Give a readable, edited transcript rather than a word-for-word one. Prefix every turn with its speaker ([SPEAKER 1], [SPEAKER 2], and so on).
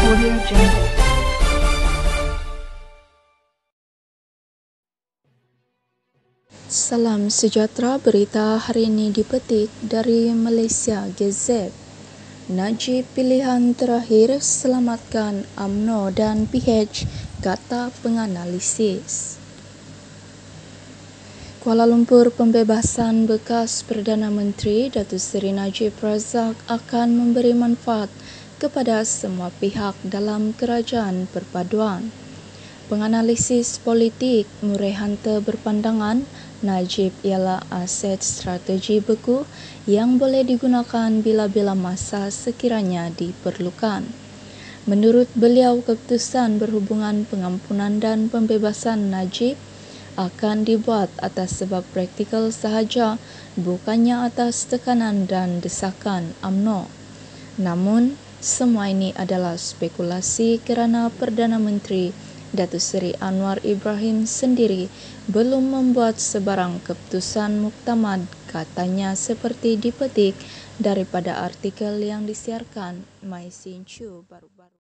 [SPEAKER 1] Audio Jungle.
[SPEAKER 2] Salam sejahtera, berita hari ini dipetik dari Malaysia Gazette. Najib pilihan terakhir, selamatkan UMNO dan PH, kata penganalisis. Kuala Lumpur, pembebasan bekas Perdana Menteri Datuk Seri Najib Razak akan memberi manfaat kepada semua pihak dalam kerajaan perpaduan. Penganalisis politik Murai Hunter berpandangan Najib ialah aset strategi beku yang boleh digunakan bila-bila masa sekiranya diperlukan. Menurut beliau, keputusan berhubungan pengampunan dan pembebasan Najib akan dibuat atas sebab praktikal sahaja, bukannya atas tekanan dan desakan UMNO. Namun, semua ini adalah spekulasi kerana Perdana Menteri Datuk Seri Anwar Ibrahim sendiri belum membuat sebarang keputusan muktamad, katanya, seperti dipetik daripada artikel yang disiarkan My Sin Chu baru-baru.